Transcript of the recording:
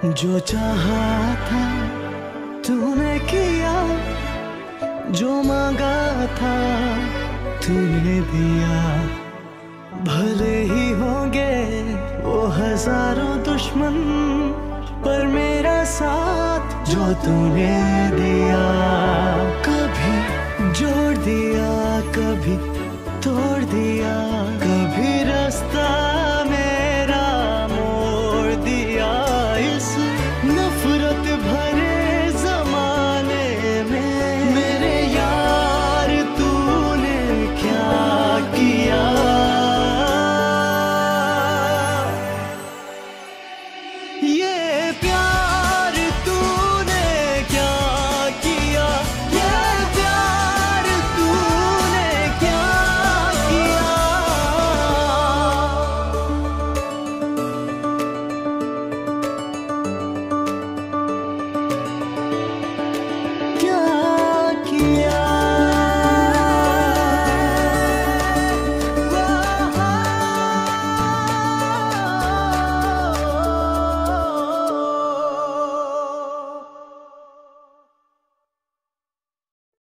जो चाहा था तूने किया, जो मांगा था तूने दिया। भले ही होंगे वो हजारों दुश्मन, पर मेरा साथ जो तूने दिया।